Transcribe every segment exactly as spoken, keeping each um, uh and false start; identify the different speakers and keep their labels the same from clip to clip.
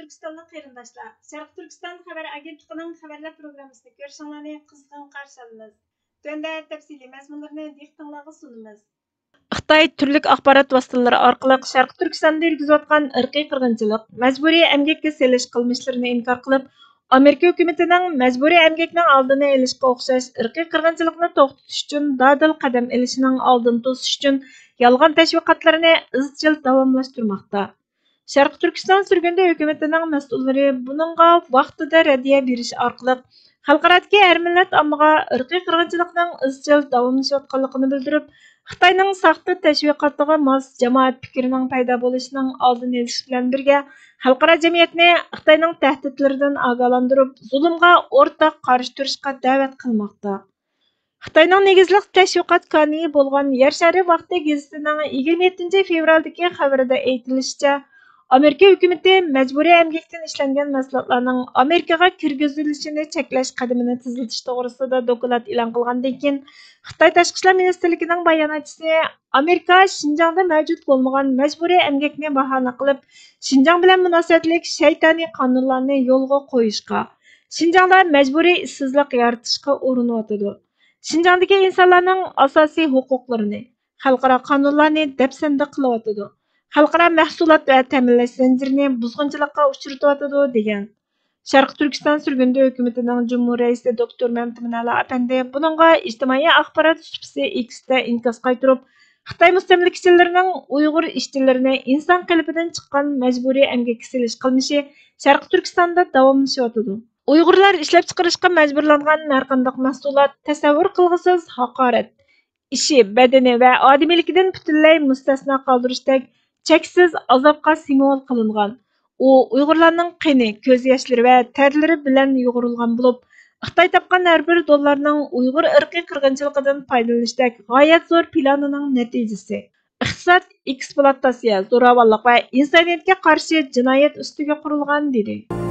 Speaker 1: Türkistan'dan qarindoshlar. Sharq Turkiston xabar agentligining xabarlar programmasini ko'rishinglarni qizg'in qarshi olamiz. Tunda tafsiliy mazmunlarni diqqatingizga sunamiz. Xitoy turlik axborot vositalari orqali Sharq Turkistonda yurgizayotgan irqiy qirg'inchilik, majburiy emgakka selish qilmishlarini inkor qilib, Amerika hukumatining majburiy emgakning oldini olishga o'xshash irqiy qirg'inchilikni to'xtatish uchun dadil qadam olishining oldini to'sish uchun yolg'on tashviqotlarini izchil davomlashtirmoqda. Sharq Turkiston sürgünde hükümetinin məsullari bununğa vaqtida rəddiyə beriş orqali xalqaradagi har millat ommaga irqiy qirg'inchilikning izchil davomlashayotganligini bildirib, Xitoyning saxta tashviqotiga mos jamoat fikrining paydo bo'lishining oldini olish bilan birga xalqaro jamiyatni Xitoyning tahdidlaridan ogohlantirib, zulmga o'rtaq qarshi turishga da'vat qilmoqda. Xitoyning negizliq tashviqot koni bo'lgan Yer shari vaqti gazetining yigirma yettinchi fevraldagi xabarida aytilishicha, Amerika hükümeti mecburi emgekten işlengen mahsulotlarning Amerikaga kirgizilishini cheklash qadamini tiziltish to'g'risida dokulat e'lon qilgandan keyin Xitoy Tashqi ishlar ministrligining bayonotchisi Amerika Şinjangda mavjud bo'lmagan mecburi emgakni bahona qilib, Şinjang bilan munosabatlik shaytoniy qonunlarni yo'lga qo'yishga, Şinjangda mecburi ishsizlik yaratishga urinyotidi. Şinjangdagi insonlarning asosiy huquqlarini, xalqaro qonunlarni dafsanda qilyotidi. Xalqaro mahsulot va ta'minlash zanjirini buzg'unchilikqa uchratyotidi degan. Sharq Turkiston sürgünde hukumatining Cumhur raisi doktor Mamtimin Ali Apandi buningga ijtimoiy axborot supisi X'da inkos qaytirib, Xitoy mustamlakachilarining Uyg'ur ishchilarini inson qalbidan chiqqan majburiy emgakka selish qilmishi Sharq Turkistonda davomlashyotidi. Uyg'urlar ishlab chiqarishga majburlangan har qanday mahsulot tasavvur qilg'isiz haqorat, ishi, badani va odamiyligidan butunlay mustasno qoldirishdek cheksiz azobga simvol qilingan. U Uyg'urlarning qini, ko'z yoshlari va terlari bilan yo'g'rilgan bo'lib, Xitoy topgan har bir dollarning Uyg'ur irqiy qirg'inchiligidan foydalanishdek g'oyat zo'r planining natijasi. Iqtisod, ekspluatatsiya, zo'ravonlik va insoniyatga qarshi jinoyat ustiga qurilgan dedi.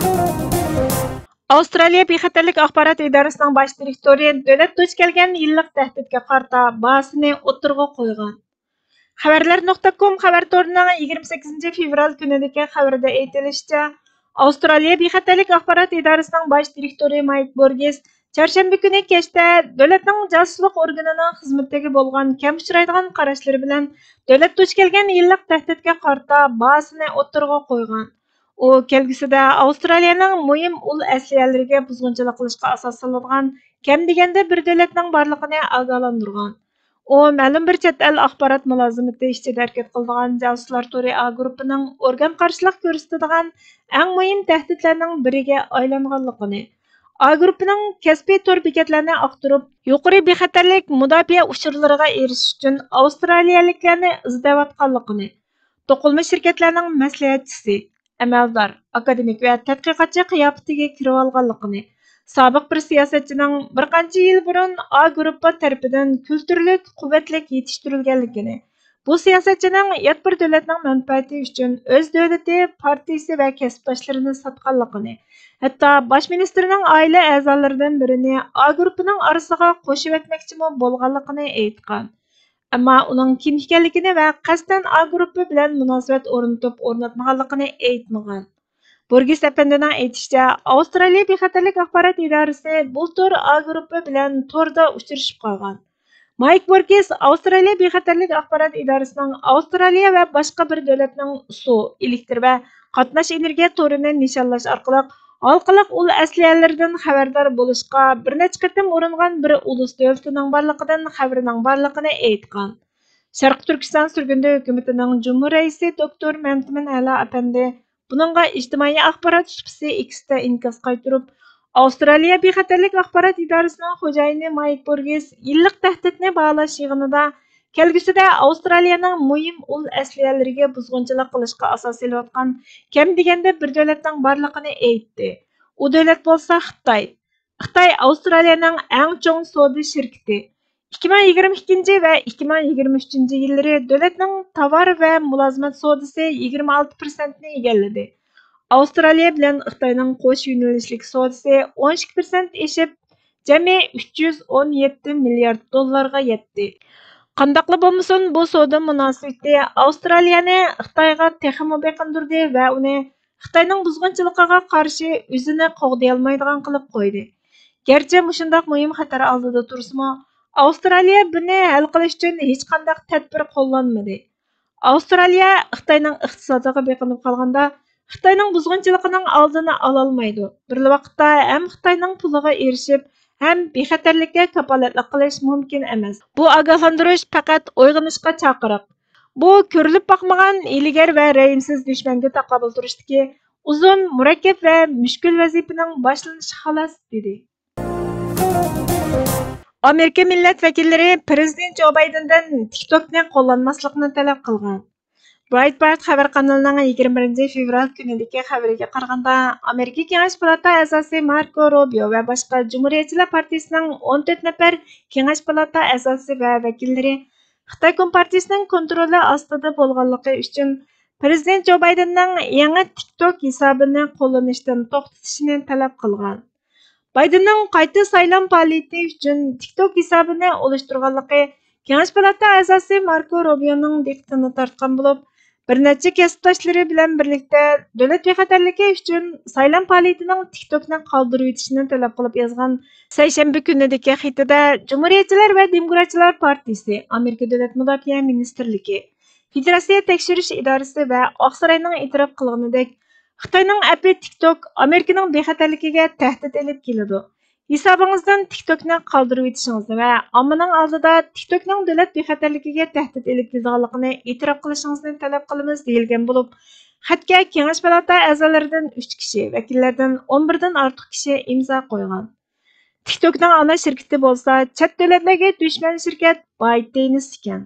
Speaker 1: Avstraliya bexatarlik axborot idorasining bosh direktori davlat duch kelgan yillik tahdidga qarata bahosini o'tirg'a qo'ygan. Xabarlar nokta com xabar torining yigirma sakkizinchi fevral kunidagi xabarida aytilishicha, Avstraliya bexatarlik axborot idorasining bosh direktori Mike Borges chorshanba kuni kechda davlatning josuslik organining xizmatiga bo'lgan kam uchraydigan qarashlari bilan davlat duch kelgan yillik tahdidga qarata bahosini o'tirg'a qo'ygan. U kelgusida Avstraliyaning muhim ul asliyalariga buzg'unchilik qilishga asos soladigan kam deganda bir davlatning borligini ogohlantirgan. U ma'lum bir chet el axborot mulozimati ishchida harakat qiladigan josuslar tori A guruhining organ qarshilik ko'rsatadigan eng muhim tahdidlarning biriga aylanganligini, A guruhining kasbiy tor bekatlarini aqtirib, yuqori bexatarlik mudofaa uchurlariga erishish uchun avstraliyaliklarni izlayotganligini, to'qilma shirkatlarning maslahatchisi, amaldor, akademik va tadqiqotchi qiyofatiga kirib olganligini, sobiq bir siyosatchining bir qancha yil burun A guruhi tarafidan kulturlik, quvvatlik yetishtirilganligini, bu siyosatchining yot bir davlatning manfaati uchun o'z davlati, partiyasi va kasbdoshlarini sotganligini, hatto bosh ministrning oila a'zolaridan birini A guruhining orasiga qo'shib etmoqchi bo'lganligini aytgan. Ammo uning kim ekanligini va qasddan A guruhi bilan munosabat o'rnatib o'rnatmaganligini aytmagan. Borges apandining aytishicha, Avstraliya bexatarlik axborot idorasi bultur A guruhi bilan to'rda uchrashib qolgan. Mike Borges Avstraliya bexatarlik axborot idorasining Avstraliya va boshqa bir davlatning suv, elektr va qatnash energiya to'rini nishonlash orqali halqaliq ul asliyalaridan xabardor bo'lishga bir necha qatim uringan bir ulus davlatining borligidan xabarining borligini aytgan. Sharq Turkiston sürgünde hukumatining Cumhur raisi doktor Mamtimin Ali Apandi buningga ijtimoiy axborot supisi X'da inkos qaytirib, Avstraliya bexatarlik axborot idorasining xo'jayini Mike Borges yillik tahdidni baholash yig'inida kelgusida Avstraliyaning muhim ul asliyalariga buzg'unchilik qilishga asos solayotgan kam deganda bir davlatning borligini aytdi. U davlat bo'lsa Xitoy. Xitoy Avstraliyaning eng chong savdo shirkati. ikki ming yigirma ikkinchi va ikki ming yigirma uchinchi yillari davlatning tovar va mulozimat savdosi yigirma olti foiz ni egalladi. Avstraliya bilan Xitoyning qo'sh yo'nalishlik savdosi o'n ikki foiz eshib, jami uch yuz o'n yetti milliard dollarga yetdi. Qandaqla bo'lmasin, bu savdo munosabati Avstraliyani Xitoyga texmo beqindirdi va uni Xitoyning buzg'unchiligiga qarshi o'zini qo'g'dayolmaydigan qilib qo'ydi. Garchi mushundaq muhim xatar oldida tursimi, Avstraliya buni hal qilish uchun hech qanday tadbir qo'llanmadi. Avstraliya Xitoyning iqtisodiga beqinib qolganda, Xitoyning buzg'unchiligining oldini ololmaydi. Bir vaqtda ham Xitoyning puliga erishib, ham bexatarlikka kapolatlik qilish mumkin emas. Bu ogohlantirish faqat uyg'onishga chaqiriq. Bu ko'rilib boqmagan ilgar va rayimsiz dushmanga taqobil turishdagi uzun, murakkab va mushkul vazifaning boshlanishi xolos dedi. Amerika millat vakillari prezident Jo Baydendan TikTokni qo'llanmaslikni talab qilgan. Breitbart xabar kanalining yigirma birinchi fevral kunidagi xabariga qaraganda, Amerika Kengash palata a'zosi Marco Rubio va boshqa Jumhuriyatchilar partiyasining o'n to'rt nafar Kengash palata a'zosi va vakillari Xitoy Kompartiyasining kontroli ostida bo'lganligi uchun prezident Jo Baydenning yangi TikTok hisobini qo'llanishdan to'xtatishni talab qilgan. Baydenning qayta saylan faoliyati uchun TikTok hisobini oluşturganligi Kengash palata a'zosi Marco Rubioning diqqatini tortgan bo'lib, bir necha kasbdoshlari bilan birlikda davlat bexatarligi uchun saylan faoliyatining TikTokni qoldirib o'tishini talab qilib yozgan seshanba kunidagi xatida Jumhuriyatchilar va Demokratchilar partiyasi, Amerika davlat mudofaa ministrligi, Federatsiya tekshirish idorasi va Oqsaroyning e'tirof qilganidek, Xitoyning appi TikTok Amerikaning bexatarligiga tahdid elib keladi. Hisobingizdan TikTokni qoldirib o'tishingizni va ommaning oldida TikTokning davlat bexatarligiga tahdid elib kelganligini e'tirof qilishingizni talab qilamiz deyilgan bo'lib, xatga Kengash palata a'zolaridan uch kishi, vakillardan o'n birdan ortiq kishi imzo qo'ygan. TikTokning ana shirkati bo'lsa, chet davlatlarga dushman shirkat ByteDance ekan.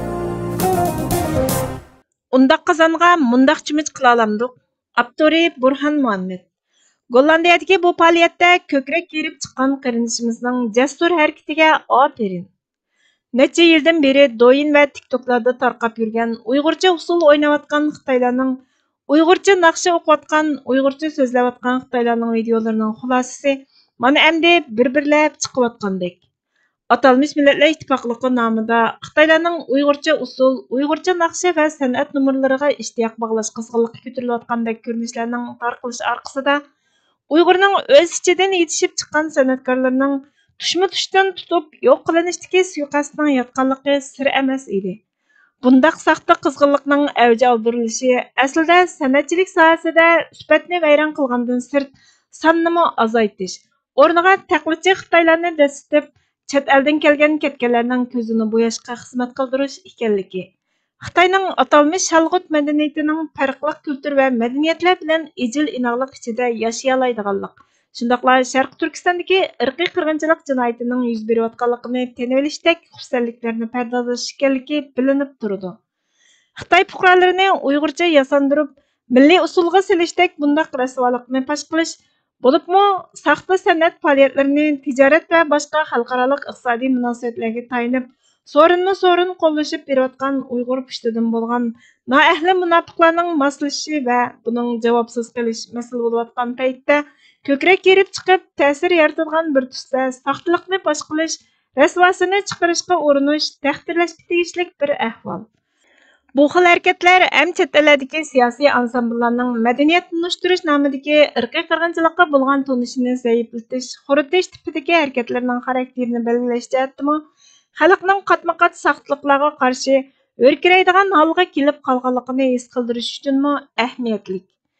Speaker 1: Undaq qozonga mundaq chimich qila olamdiq. Avtori Burhan Muhammad. Gollandiyadagi bu faoliyatda ko'krak kerib chiqqan qarindishimizning jasur harakatiga aferin. Necha yildan beri doyin va TikToklarda tarqab yurgan Uyg'urcha usul o'ynayotgan Xitoylarning, Uyg'urcha naqsha o'qiyotgan, Uyg'urcha so'zlayotgan Xitoylarning videolarining xulosasi mana endi bir-birlab chiqayotgandek. Atalmış Milletler İttifaqlığı namida Xitoylarning Uyg'urcha usul, Uyg'urcha naqsha va san'at numurlariga ishtiyoq bog'lash qizg'inligi ko'tarilayotgandek ko'rinishlarning tarqalishi orqasida Uyg'urning o'z ichidan yetishib chiqqan san'atkorlarning tushma-tushdan tutib yo'q qilinishdagi suiqasdning yotganligi sir emas edi. Bundaq saxta qizg'inlikning avj oldirilishi aslida san'atchilik sohasida sifatni vayron qilgandan sirt sonnimi azaytish, o'rniga taqlichi Xitoylarni dasitib, chet eldan kelgan ketganlarning ko'zini bo'yashga xizmat qildirish ekanligi. Xitoyning atalmış shalg'ut madaniyatining farqli kultur va madaniyatlar bilan ijil inoqlik ichida yashay oladiganlik. Shundaqla Sharq Turkistondagi irqiy qirg'inchilik jinoyatining yuz berayotganligini tanib olishdek xursandliklarni pardozlash ekanligi bilinib turadi. Xitoy fuqarolarini Uyg'urcha yasandirib, milliy usulga silishdek bundaq rasvolikni pash qilish, bo'libmi saxta san'at faoliyatlarini tijorat va boshqa xalqaro iqtisodiy munosabatlarga tayinib, so'rinma so'rin qo'llashib berayotgan Uyg'ur pushtidan bo'lgan noahli munofiqlarning moslashishi va buning javobsiz qilish masala bo'layotgan paytda ko'krak kerib chiqib ta'sir yaratadigan bir tusda saxtalikni pash qilish, rasvosini chiqarishga urinish taqdirlashga tegishli bir ahvol. Bu xil harakatlar ham chet eldagi siyosiy ansambullarning madaniyat tunushtirish nomidagi irqiy qirg'inchilikqa bo'lgan tunishini zaiflatish, xuritish tipidagi harakatlarning xarakterini belgilash jihatdimi, xalqning qatma-qat saxtliqlarga qarshi o'rkiraydigan holga kelib qolganligini his qildirish uchunmi ahamiyatli.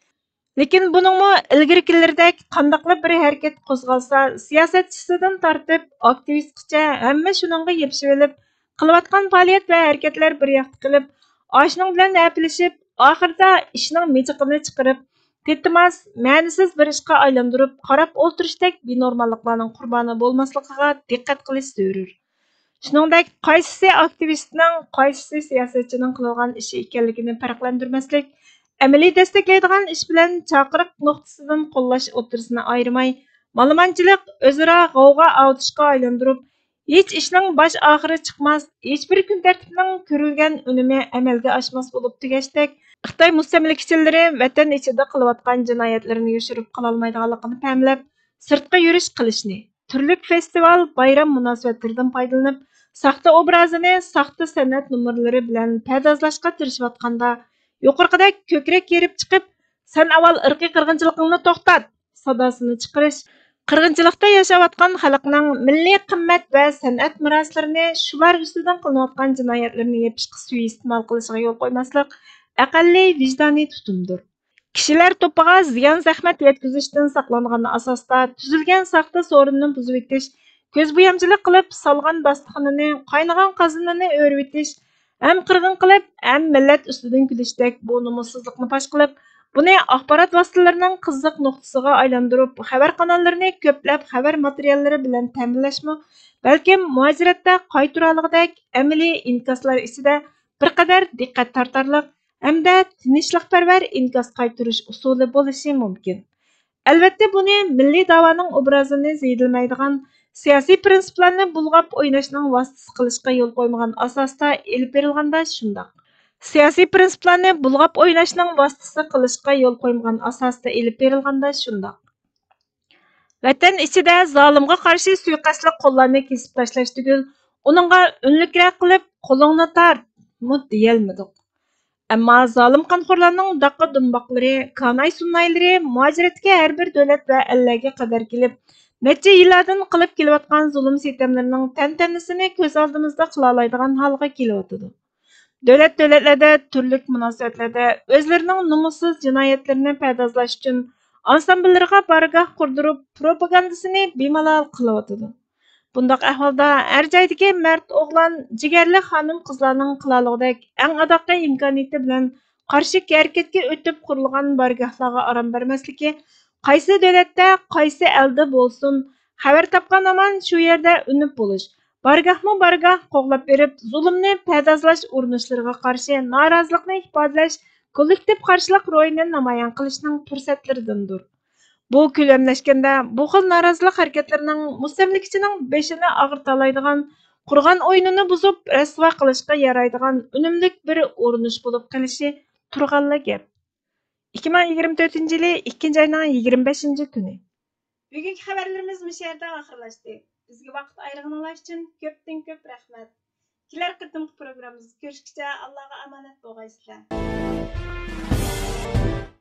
Speaker 1: Lekin buningmi ilgirkilardek qandaqli bir harakat qo'zg'alsa, siyosatchisidan tortib aktivistgacha hamma shuningga yepishib olib, qilayotgan faoliyat va harakatlar bir yoqda qilib, oshining bilan apilishib, oxirida ishning mechiqini chiqarib, tetimas, ma'nisiz bir ishga aylantirib, qarab o'ltirishdek benormalliklarning qurboni bo'lmasligiga diqqat qilish zarur. Shuningdek, qaysisi aktivistning, qaysisi siyosatchining qilgan ishi ekanligini farqlantirmaslik, amaliy desteklaydigan ish bilan chaqiriq nuqtasidan qo'llash o'rtasini ayirmay, malamanchilik o'zaro g'ovg'a avtishga aylantirib, hech ishning bosh oxiri chiqmas, hech bir kun tartibining ko'rilgan unumi amalga oshmas bo'lib tugashdek, Xitoy mustamlakachilari vatan ichida qilayotgan jinoyatlarini yoshirib qololmaydiganligini fahmlab, sirtqa yurish qilishni, turli festival, bayram munosabatlaridan foydalanib, saxta obrazini saxta san'at numurlari bilan pardozlashga tirishayotganda, yuqorqidek ko'krak kerib chiqib, Sen avval irqiy qirg'inchiligingni to'xtat sadosini chiqarish, qirg'inchilikda yashayotgan xalqning milliy qimmat va san'at meroslarini shular ustidan qilinayotgan jinoyatlarni yopishga suiiste'mol qilishiga yo'l qo'ymaslik aqalliy vijdoniy tutumdir. Kishilar to'piga ziyon zahmat yetkazishdan saqlangan asosda tuzilgan saxta so'rinni buzib etish, ko'zbo'yamchilik qilib solgan dasturxonini, qaynagan qozonini o'rib etish, ham qirg'in qilib, ham millat ustidan kulishdek bu nomussizlikni fosh qilib, buni axborot vositalarining qiziq nuqtasiga aylantirib, xabar kanallarini ko'plab xabar materiallari bilan ta'minlashmi, balkim muajiratda qayturaligidek amaliy inkoslar ichida bir qadar diqqat tortarliq hamda tinchlikparvar inkos qaytarish usuli bo'lishi mumkin. Albatta buni milliy da'voning obrazini ziyadilmaydigan siyosiy prinsiplarni bulg'ab o'ynashning vositasi qilishga yo'l qo'ymagan asosda elib berilganda shundoq. Siyosiy prinsiplarni bulg'ab o'ynashning vositasi qilishga yo'l qo'ymagan asosda elib berilganda shundoq. Vatan ichida zolimga qarshi suiqasdli qo'llarni kesib tashlash tugul, uningga unlikroq qilib qo'lingni tart mu deyolmadik. Ammo zolim qonxo'rlarning daqqa dumboqlari, kanay sunnaylari muajiratga har bir davlat va ellarga qadar kelib, necha yillardan qilib kelayotgan zulm sitamlarining tantanasini ko'z oldimizda qila oladigan holga kelyotidi. Davlat davlatlarda turli munosabatlarda o'zlarining numussiz jinoyatlarini pardozlash uchun ansambllariga bargoh qurdirib, propagandasini bemalol qilyotidi. Bundaq ahvolda har joydagi mard o'g'lon, jigarli xonim qizlarning qilaligidek eng adoqqa imkoniyati bilan qarshi harakatga o'tib qurilgan bargohlarga aram bermasligi, qaysi davlatda, qaysi elda bo'lsin, xabar topgan aman shu yerda unib bo'lish, bargohmi bargoh qo'g'lab berib, zulmni pardozlash urinishlariga qarshi norozilikni ifodalash, kollektiv qarshilik ro'yini namoyon qilishning fursatlaridandir. Bu ko'lamlashganda bu xil norozilik harakatlarining mustamlikachining beshini og'irtalaydigan, qurgan o'yinini buzib rasvo qilishga yaraydigan unumlik bir urinish bo'lib qolishi turg'anli gap. ikki ming yigirma to'rtinchi yili ikkinchi oyning yigirma beshinchi kuni. Bugungi xabarlarimiz bu yerda oxirlashdi. Bizga vaqt ayirganingiz uchun ko'pdan ko'p rahmat. Kelar qitimli programmamizda ko'rishguncha Allohga omonat bo'lgaysizlar.